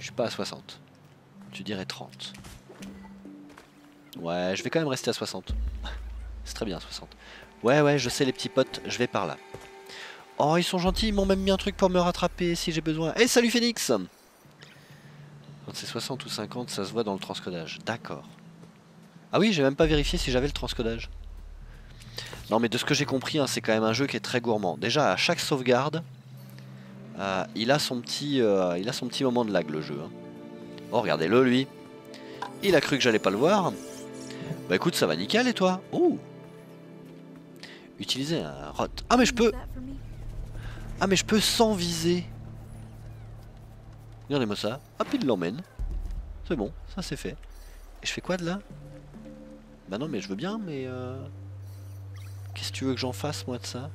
Speaker 1: Je suis pas à 60. Tu dirais 30. Ouais, je vais quand même rester à 60. C'est très bien 60. Ouais, je sais les petits potes, je vais par là. Oh, ils sont gentils, ils m'ont même mis un truc pour me rattraper si j'ai besoin. Eh, salut Phoenix! Quand c'est 60 ou 50, ça se voit dans le transcodage. D'accord. Ah oui, j'ai même pas vérifié si j'avais le transcodage. Non, mais de ce que j'ai compris, hein, c'est quand même un jeu qui est très gourmand. Déjà, à chaque sauvegarde, il a son petit moment de lag, le jeu. Hein. Oh, regardez-le, lui. Il a cru que j'allais pas le voir. Bah écoute, ça va nickel, et toi? Oh! Utiliser un rot. Ah, mais je peux... Ah, mais je peux sans viser. Regardez-moi ça. Hop, il l'emmène. C'est bon, ça c'est fait. Et je fais quoi de là? Bah non, mais je veux bien, mais... Qu'est-ce que tu veux que j'en fasse, moi, de ça?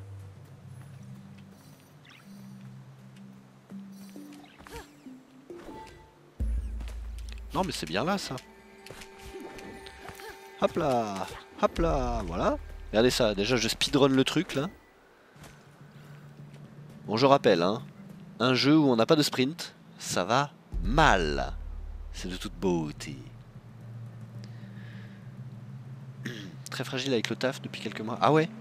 Speaker 1: Non, mais c'est bien là, ça. Hop là, voilà. Regardez ça, déjà je speedrun le truc, là. Bon, je rappelle, hein, un jeu où on n'a pas de sprint, ça va mal. C'est de toute beauté. Très fragile avec le taf depuis quelques mois. Ah ouais?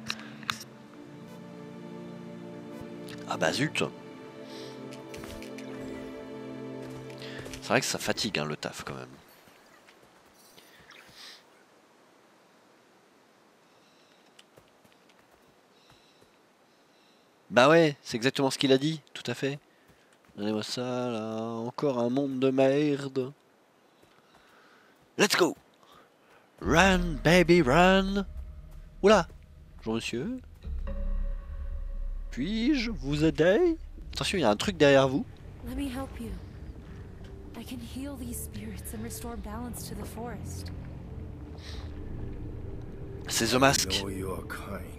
Speaker 1: Ah bah zut! C'est vrai que ça fatigue, hein, le taf quand même. Bah ouais, c'est exactement ce qu'il a dit, tout à fait. Regardez-moi ça, là, encore un monde de merde. Let's go! Run, baby, run! Oula! Bonjour monsieur. Puis-je vous aider? Attention, il y a un truc derrière vous.
Speaker 2: Let me help you. I can heal these spirits and restore balance to the forest.
Speaker 1: C'est The Mask.
Speaker 3: know you are kind.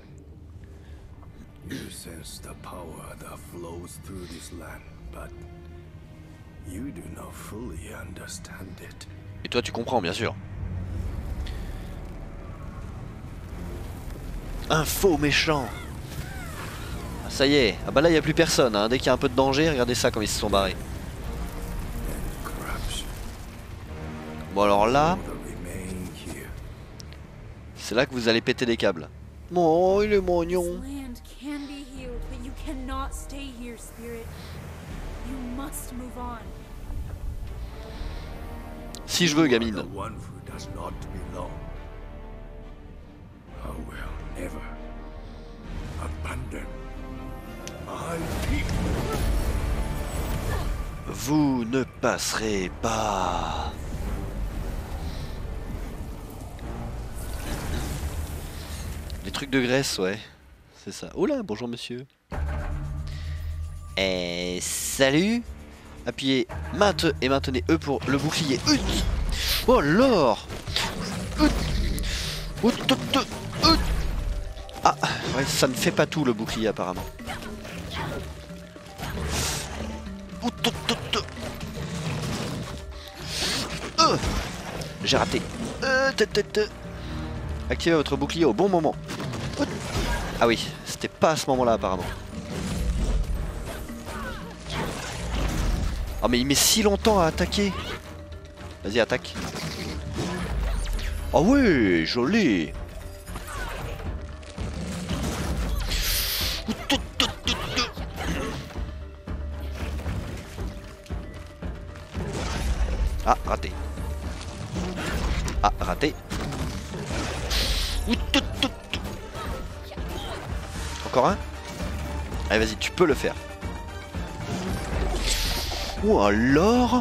Speaker 3: You sense the power that flows through this land, but you do not fully understand it.
Speaker 1: Et toi, tu comprends, bien sûr. Un faux méchant. Ah, ça y est. Ah bah là, il n'y a plus personne. Hein. Dès qu'il y a un peu de danger, regardez ça, comme ils se sont barrés.
Speaker 3: Corruption
Speaker 1: Bon, alors là,
Speaker 3: will remain here.
Speaker 1: c'est là que vous allez péter des câbles. Oh, il est
Speaker 2: This
Speaker 1: mignon.
Speaker 2: land can be healed, but you cannot stay here, spirit. You must move on.
Speaker 1: Si je veux, gamine.
Speaker 3: The one who does not belong. I will never abandon my people.
Speaker 1: Vous ne passerez pas. Les trucs de graisse, ouais. C'est ça. Oh là, bonjour monsieur. Salut. Appuyez et maintenez E pour le bouclier. Oh l'or. Ah, ouais, ça ne fait pas tout le bouclier apparemment. J'ai raté. Activez votre bouclier au bon moment. Ah oui, c'était pas à ce moment-là apparemment. Oh mais il met si longtemps à attaquer. Vas-y, attaque. Oh ouais, joli. Ah, raté. Ah, raté. Encore un? Allez, vas-y, tu peux le faire. Ou alors...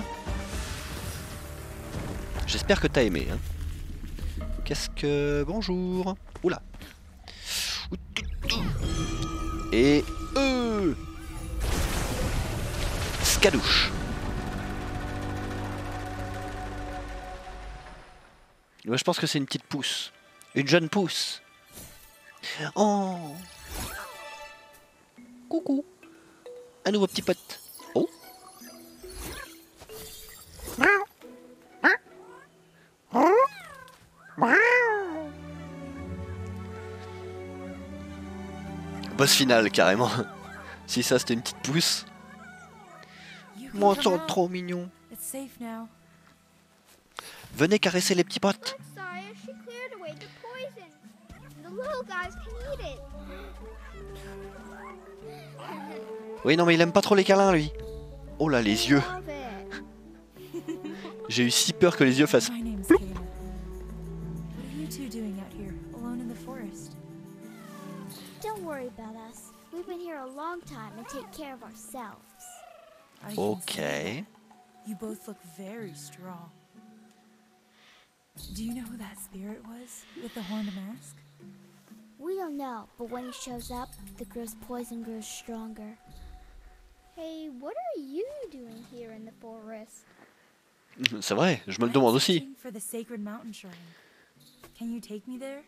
Speaker 1: J'espère que t'as aimé. Hein. Qu'est-ce que... Bonjour. Oula. Et... Scadouche. Ouais, je pense que c'est une petite pousse. Une jeune pousse. Oh. Coucou. Un nouveau petit pote. Oh. Boss final carrément. Si ça c'était une petite pousse.
Speaker 2: You can
Speaker 1: Moi
Speaker 2: come
Speaker 1: c'est
Speaker 2: out.
Speaker 1: trop mignon.
Speaker 4: It's safe now.
Speaker 1: Venez caresser les petits potes.
Speaker 5: Look, Saya, she cleared away the poison. The little guys can eat it.
Speaker 1: Oui, non, mais il aime pas trop les câlins, lui. Oh là, les yeux.
Speaker 5: Love it.
Speaker 1: J'ai eu si peur que les yeux fassent...
Speaker 4: My name's Kayla. What are you two doing out here, alone in the forest?
Speaker 5: Don't worry about us. We've been here a long time and take care of ourselves.
Speaker 4: I can see
Speaker 1: Ok.
Speaker 4: that. You both look very strong. Do you know who that spirit was with the horned mask?
Speaker 5: We don't know, but when he shows up, the girl's poison grows stronger. Hey, what are you doing here in the forest?
Speaker 1: C'est vrai, je me le
Speaker 4: I'm
Speaker 1: demande aussi.
Speaker 4: searching for the sacred mountain shrine. Can you take me there?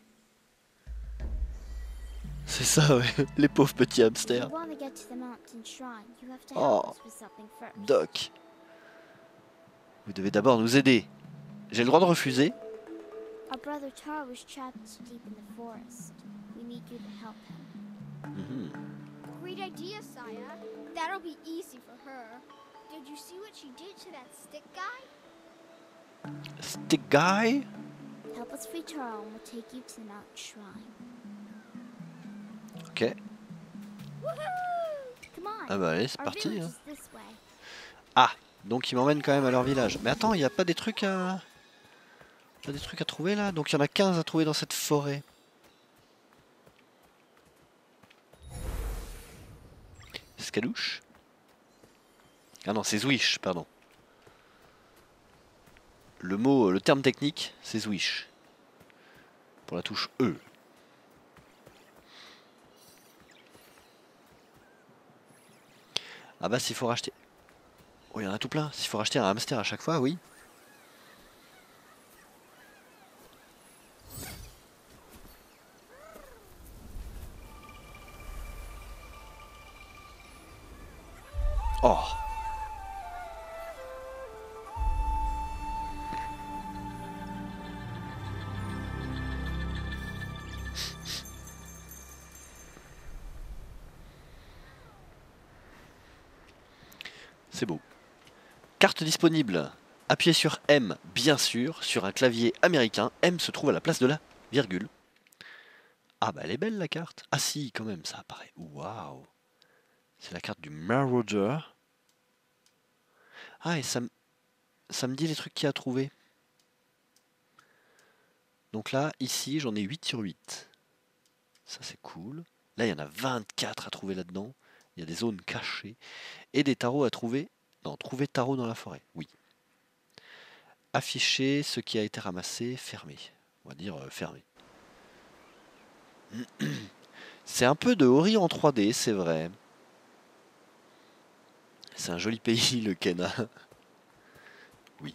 Speaker 1: C'est ça, ouais. Les pauvres petits
Speaker 5: If
Speaker 1: hamsters.
Speaker 5: you want to get to the mountain shrine, you have to
Speaker 1: Oh.
Speaker 5: help us with something first.
Speaker 1: Doc. Vous devez d'abord nous aider. J'ai le droit de refuser.
Speaker 5: Our brother Taro was trapped deep in the forest. We need you to help him.
Speaker 1: Mhm.
Speaker 5: Great idea, Saya. That'll be easy for her. Did you see what she did to that stick guy?
Speaker 1: Stick guy.
Speaker 5: Help us free Taro and we'll take you to the mountain shrine.
Speaker 1: Ok.
Speaker 5: Woohoo! Come on.
Speaker 1: Ah bah allez, c'est
Speaker 5: Our
Speaker 1: parti.
Speaker 5: village
Speaker 1: Hein.
Speaker 5: is this way.
Speaker 1: Ah, donc ils m'emmènent quand même à leur village. Mais attends, il n'y a pas des trucs à... Pas des trucs à trouver là? Donc il y en a 15 à trouver dans cette forêt. Escalouche? Ah non, c'est Zwish, pardon. Le terme technique, c'est Zwish. Pour la touche E. Ah bah s'il faut racheter... Oh, il y en a tout plein. S'il faut racheter un hamster à chaque fois, oui. Oh. C'est beau. Carte disponible. Appuyez sur M, bien sûr, sur un clavier américain. M se trouve à la place de la virgule. Ah bah elle est belle la carte. Ah si, quand même, ça apparaît. Waouh. C'est la carte du Marauder. Ah et ça me dit les trucs qu'il y a à trouver. Donc là, ici, j'en ai 8 sur 8. Ça c'est cool. Là, il y en a 24 à trouver là-dedans. Il y a des zones cachées. Et des tarots à trouver. Non, trouver tarot dans la forêt, oui. Afficher ce qui a été ramassé, fermé. On va dire fermé. C'est un peu de Ori en 3D, c'est vrai. C'est un joli pays, le Kenya. Oui.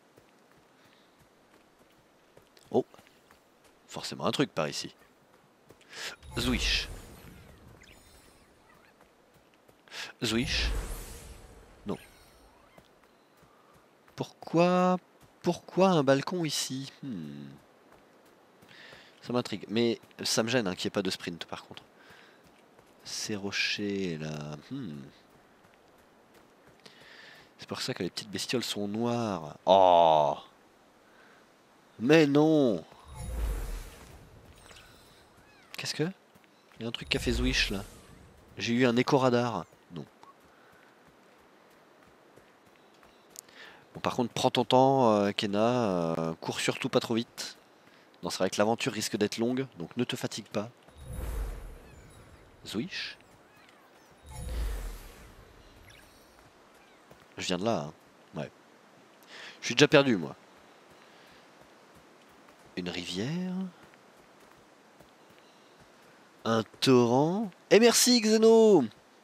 Speaker 1: Oh. Forcément un truc par ici. Zwish. Zwish. Non. Pourquoi un balcon ici? Ça m'intrigue. Mais ça me gêne hein, qu'il n'y ait pas de sprint par contre. Ces rochers là. C'est pour ça que les petites bestioles sont noires. Oh! Mais non! Qu'est-ce que? Il y a un truc qui a fait Zwish là. J'ai eu un écho radar. Non. Bon, par contre, prends ton temps, Kena. Cours surtout pas trop vite. Non, c'est vrai que l'aventure risque d'être longue, donc ne te fatigue pas. Zwish. Je viens de là, hein. Ouais. Je suis déjà perdu, moi. Une rivière. Un torrent. Et merci, Xeno!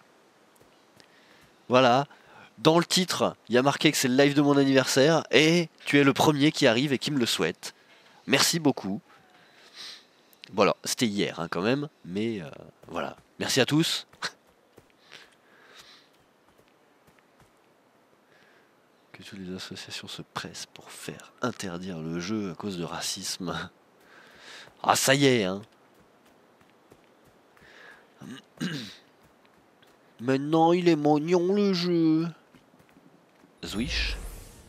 Speaker 1: Voilà. Dans le titre, il y a marqué que c'est le live de mon anniversaire. Et tu es le premier qui arrive et qui me le souhaite. Merci beaucoup. Voilà, c'était hier, hein, quand même. Mais voilà. Merci à tous. Que toutes les associations se pressent pour faire interdire le jeu à cause de racisme. Ah, ça y est, hein. Maintenant, il est mignon, le jeu. Zwish.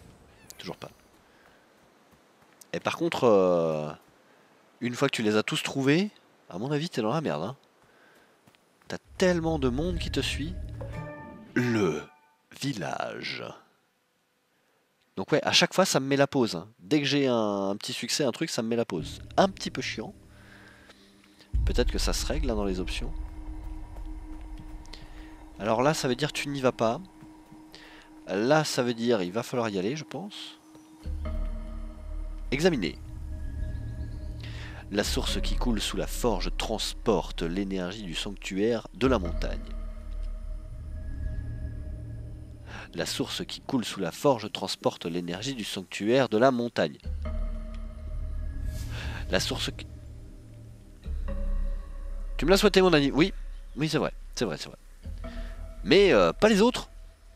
Speaker 1: toujours pas. Et par contre, une fois que tu les as tous trouvés, à mon avis, t'es dans la merde. Hein. T'as tellement de monde qui te suit. Le village. Donc ouais, à chaque fois, ça me met la pause. Hein. Dès que j'ai un petit succès, un truc, ça me met la pause. Un petit peu chiant. Peut-être que ça se règle là, dans les options. Alors là, ça veut dire tu n'y vas pas. Là, ça veut dire il va falloir y aller, je pense. Examiner. La source qui coule sous la forge transporte l'énergie du sanctuaire de la montagne. La source qui coule sous la forge transporte l'énergie du sanctuaire de la montagne. La source qui... Tu me l'as souhaité, mon ami? Oui, oui, c'est vrai, c'est vrai, c'est vrai. Mais pas les autres.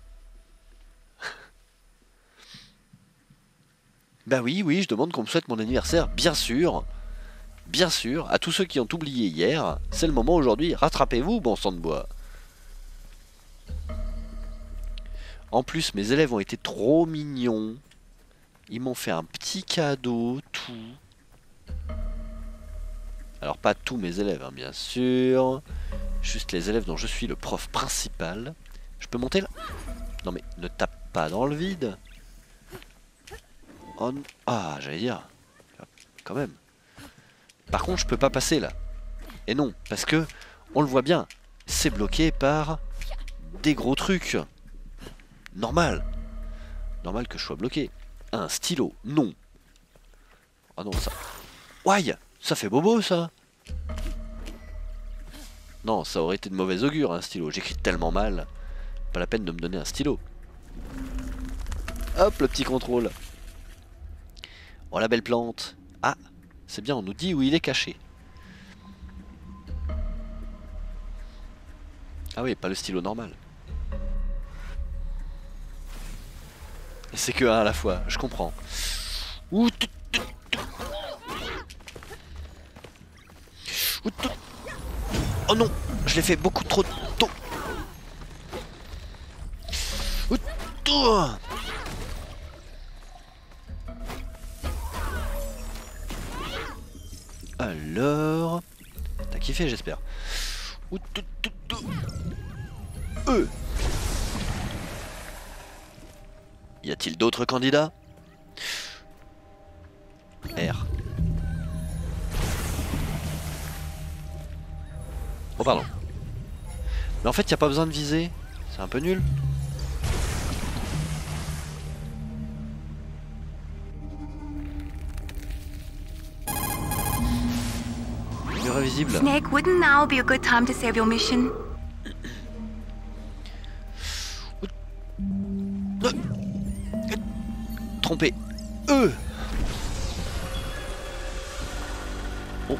Speaker 1: Bah oui, oui, je demande qu'on me souhaite mon anniversaire, bien sûr. Bien sûr, à tous ceux qui ont oublié hier, c'est le moment aujourd'hui, rattrapez-vous, bon sang de bois. En plus, mes élèves ont été trop mignons. Ils m'ont fait un petit cadeau, tout. Alors pas tous mes élèves, hein, bien sûr. Juste les élèves dont je suis le prof principal. Je peux monter là? Non mais ne tape pas dans le vide. Oh, ah, j'allais dire. Quand même. Par contre, je peux pas passer là. Et non, parce que, on le voit bien, c'est bloqué par des gros trucs. Normal. Normal que je sois bloqué. Un stylo, non. Ah non, ça... Ouaille, ça fait bobo ça. Non, ça aurait été de mauvais augure un stylo. J'écris tellement mal. Pas la peine de me donner un stylo. Hop, le petit contrôle. Oh la belle plante. Ah, c'est bien, on nous dit où il est caché. Ah oui, pas le stylo normal. Et c'est que un à la fois, je comprends. Ouh, oh non, je l'ai fait beaucoup trop tôt. Alors, t'as kiffé, j'espère. Y a-t-il d'autres candidats? R. Oh pardon. Mais en fait, y a pas besoin de viser. C'est un peu nul. Mur invisible.
Speaker 6: Snake, wouldn't now be a good time to save your mission?
Speaker 1: Trompé. Oh.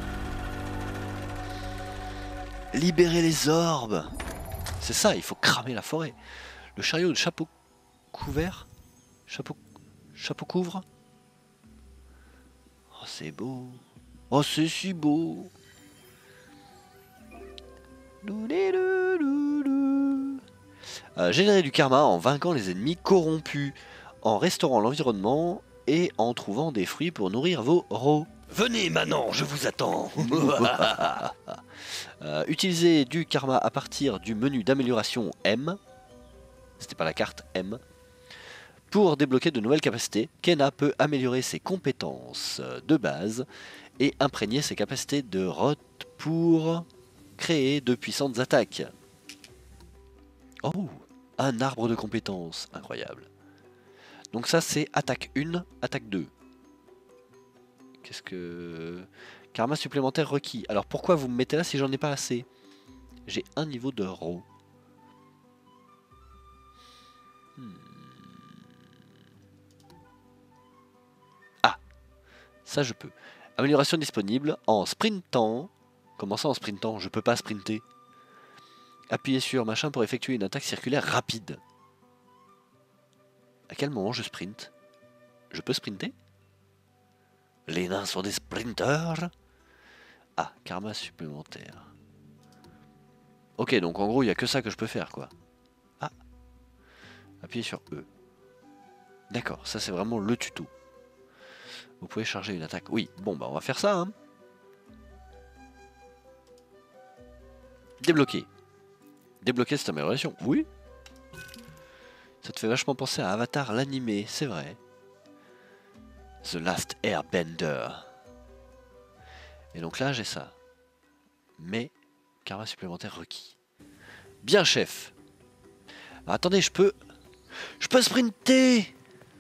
Speaker 1: Libérer les orbes. C'est ça, il faut cramer la forêt. Le chariot de chapeau couvert. Chapeau couvre. Oh, c'est beau. Oh, c'est si beau. Générer du karma en vainquant les ennemis corrompus, en restaurant l'environnement et en trouvant des fruits pour nourrir vos rots. Venez maintenant, je vous attends. Utilisez du karma à partir du menu d'amélioration M. C'était pas la carte M. Pour débloquer de nouvelles capacités, Kena peut améliorer ses compétences de base et imprégner ses capacités de rot pour créer de puissantes attaques. Oh, un arbre de compétences, incroyable. Donc ça c'est attaque 1, attaque 2. Qu'est-ce que... Karma supplémentaire requis. Alors pourquoi vous me mettez là si j'en ai pas assez? J'ai un niveau de ro. Ah, ça je peux. Amélioration disponible en sprintant. Comment ça en sprintant? Je peux pas sprinter. Appuyez sur machin pour effectuer une attaque circulaire rapide. À quel moment je sprint? Je peux sprinter? Les nains sont des sprinteurs? Ah, karma supplémentaire. Ok, donc en gros, il n'y a que ça que je peux faire, quoi. Ah. Appuyez sur E. D'accord, ça c'est vraiment le tuto. Vous pouvez charger une attaque. Oui, bon bah on va faire ça. Hein. Débloquer. Débloquer cette amélioration. Oui. Ça te fait vachement penser à Avatar l'animé, c'est vrai. The Last Airbender. Et donc là j'ai ça. Mais karma supplémentaire requis. Bien chef. Alors, attendez, je peux sprinter.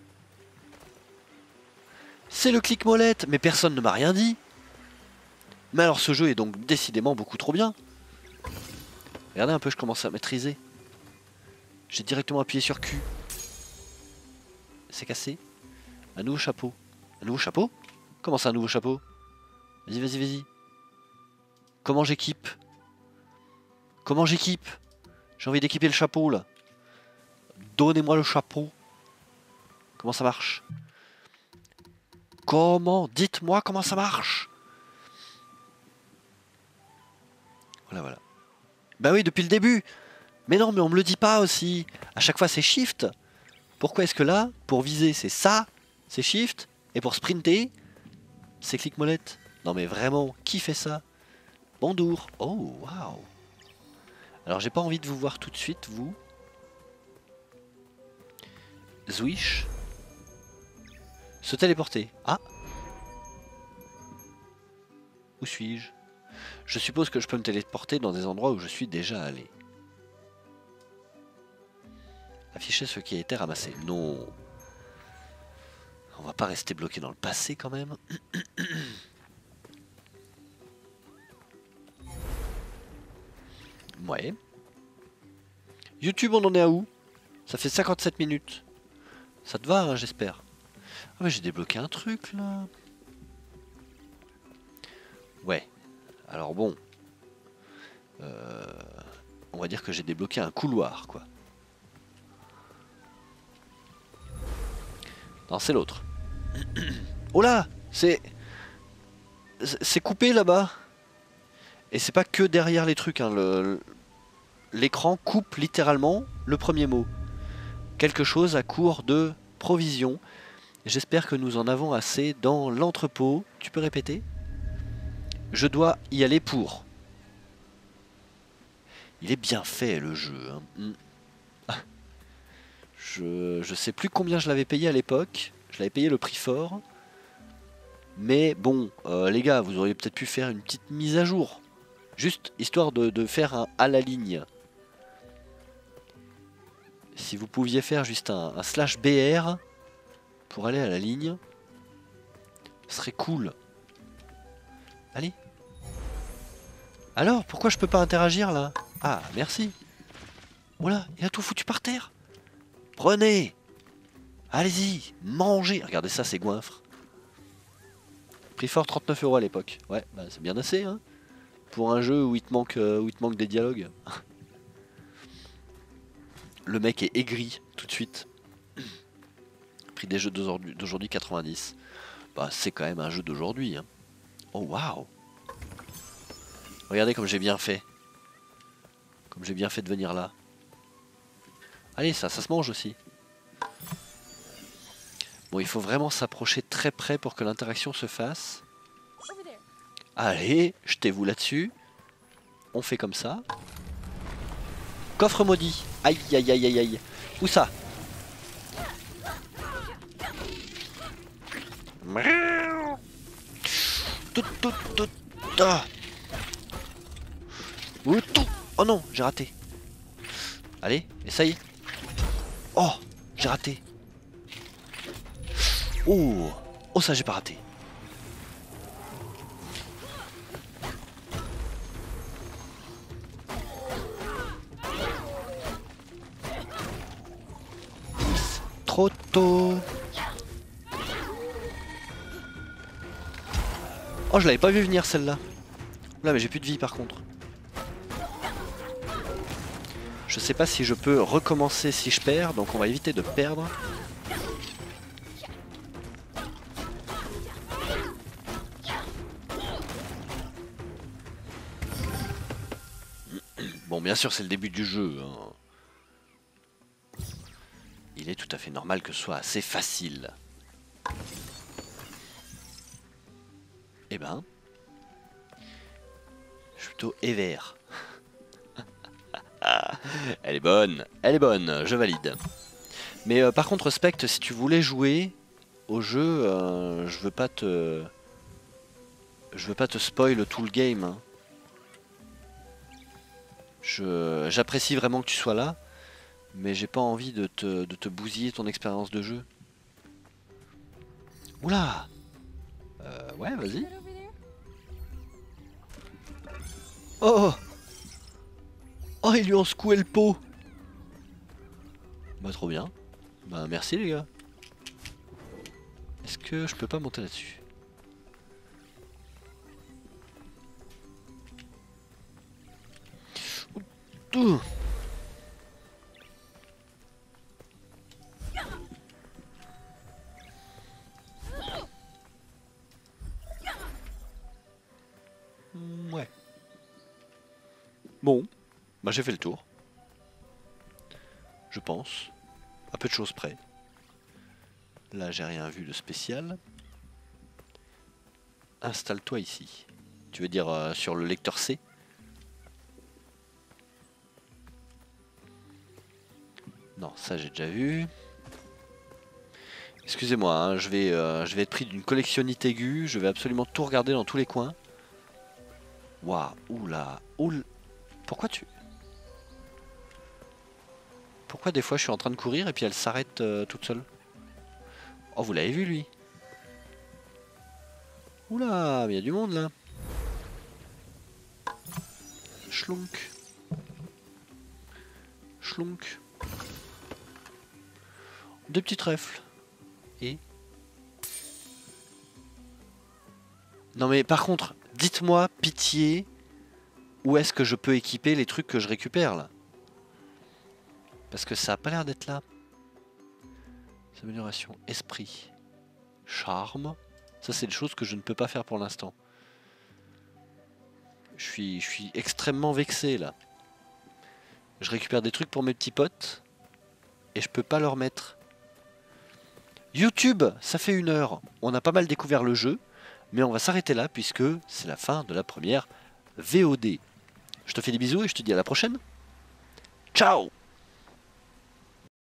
Speaker 1: C'est le clic molette, mais personne ne m'a rien dit. Mais alors ce jeu est donc décidément beaucoup trop bien. Regardez un peu, je commence à maîtriser. J'ai directement appuyé sur Q. C'est cassé. Un nouveau chapeau. Un nouveau chapeau? Comment ça un nouveau chapeau? Vas-y, vas-y, vas-y. Comment j'équipe? Comment j'équipe? J'ai envie d'équiper le chapeau là. Donnez-moi le chapeau. Comment ça marche? Comment? Dites-moi comment ça marche. Voilà, voilà. Bah oui, depuis le début. Mais non, mais on me le dit pas aussi. À chaque fois, c'est Shift. Pourquoi est-ce que là, pour viser, c'est ça, c'est Shift, et pour sprinter, c'est clic molette? Non mais vraiment, qui fait ça? Bonjour. Oh, waouh. Alors, j'ai pas envie de vous voir tout de suite, vous. Zwish. Se téléporter. Ah. Où suis-je? Je suppose que je peux me téléporter dans des endroits où je suis déjà allé. Afficher ce qui a été ramassé. Non. On va pas rester bloqué dans le passé quand même. Ouais. YouTube, on en est à où? Ça fait 57 minutes. Ça te va, hein, j'espère. Ah mais j'ai débloqué un truc là. Ouais. Alors bon. On va dire que j'ai débloqué un couloir quoi. Non, c'est l'autre. Oh là, c'est coupé là-bas. Et c'est pas que derrière les trucs. Hein. L'écran coupe littéralement le premier mot. Quelque chose à court de provision. J'espère que nous en avons assez dans l'entrepôt. Tu peux répéter? Je dois y aller pour. Il est bien fait le jeu. Hein. Je sais plus combien je l'avais payé à l'époque. Je l'avais payé le prix fort. Mais bon, les gars, vous auriez peut-être pu faire une petite mise à jour. Juste histoire de faire un à la ligne. Si vous pouviez faire juste un /BR pour aller à la ligne, ce serait cool. Allez. Alors, pourquoi je peux pas interagir là? Ah, merci. Voilà, il a tout foutu par terre. Prenez. Allez-y, mangez. Regardez ça, c'est goinfre. Prix fort 39 € à l'époque. Ouais, bah, c'est bien assez, hein. Pour un jeu où il te manque des dialogues. Le mec est aigri tout de suite. Prix des jeux d'aujourd'hui 90. Bah, c'est quand même un jeu d'aujourd'hui. Hein. Oh waouh. Regardez comme j'ai bien fait. Comme j'ai bien fait de venir là. Allez, ça se mange aussi. Bon, il faut vraiment s'approcher très près pour que l'interaction se fasse. Allez, jetez-vous là-dessus. On fait comme ça. Coffre maudit. Aïe, aïe, aïe, aïe, aïe. Où ça? Oh non, j'ai raté. Allez, essaye. Oh, j'ai raté. Oh, oh ça j'ai pas raté. Trop tôt. Oh, je l'avais pas vu venir celle-là. Là, mais j'ai plus de vie par contre. Je sais pas si je peux recommencer si je perds, donc on va éviter de perdre. Bon, bien sûr, c'est le début du jeu. Hein. Il il est tout à fait normal que ce soit assez facile. Eh ben, je suis plutôt vert. Elle est bonne, je valide. Mais par contre, Spect, si tu voulais jouer au jeu, je veux pas te spoil tout le game. Hein. J'apprécie vraiment que tu sois là, mais j'ai pas envie de te bousiller ton expérience de jeu. Oula! Ouais, vas-y. Oh! Oh, ils lui ont secoué le pot! Bah, trop bien. Bah, merci les gars. Est-ce que je peux pas monter là-dessus? Ouh. Ouais. Bon, bah j'ai fait le tour. Je pense. À peu de choses près. Là, j'ai rien vu de spécial. Installe-toi ici. Tu veux dire sur le lecteur C? Non, ça j'ai déjà vu. Excusez-moi, hein, je vais être pris d'une collectionnite aiguë. Je vais absolument tout regarder dans tous les coins. Waouh, oula, oula. Pourquoi des fois je suis en train de courir et puis elle s'arrête toute seule? Oh, vous l'avez vu lui? Oula, il y a du monde là. Schlonk. Schlonk. Deux petits trèfles. Et... Non mais par contre, dites-moi, pitié, où est-ce que je peux équiper les trucs que je récupère là? Parce que ça a pas l'air d'être là. Amélioration, esprit, charme. Ça c'est des choses que je ne peux pas faire pour l'instant. Je suis extrêmement vexé là. Je récupère des trucs pour mes petits potes et je peux pas leur mettre. YouTube, ça fait 1 heure. On a pas mal découvert le jeu, mais on va s'arrêter là puisque c'est la fin de la première VOD. Je te fais des bisous et je te dis à la prochaine. Ciao!